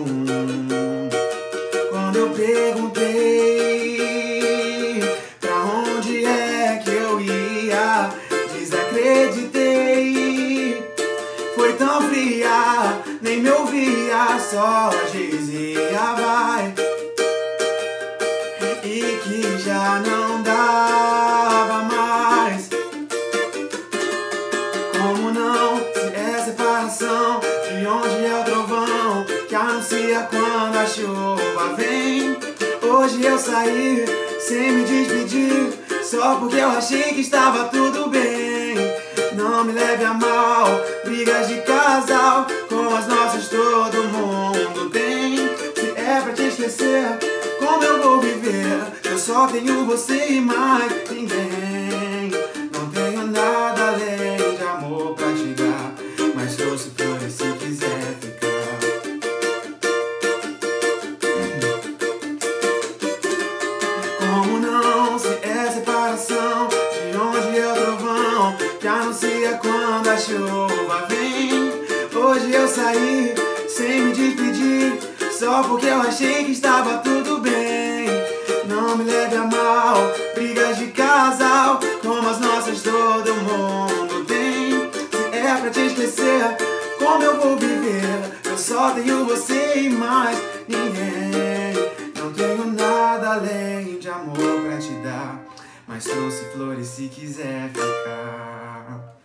Quando eu perguntei pra onde é que eu ia, desacreditei. Foi tão fria, nem me ouvia, só dizia vai. E que já não dava mais. Como não, se é separação, de onde é o trovão que anuncia quando a chuva vem? Hoje eu saí sem me despedir, só porque eu achei que estava tudo bem. Não me leve a mal, brigas de casal, como as nossas todo mundo tem. Se é pra te esquecer, como eu vou viver? Eu só tenho você e mais ninguém. Não tenho nada além de amor pra te dar, mas trouxe flores se quiser ficar. Como não, se é separação, de onde é o trovão que anuncia quando a chuva vem? Hoje eu saí sem me despedir, só porque eu achei que estava tudo bem. Não me leve a mal, brigas de casal, como as nossas todo mundo tem. Se é pra te esquecer, como eu vou viver? Eu só tenho você e mais ninguém. Não tenho nada além de amor pra te dar, mas trouxe flores se quiser ficar.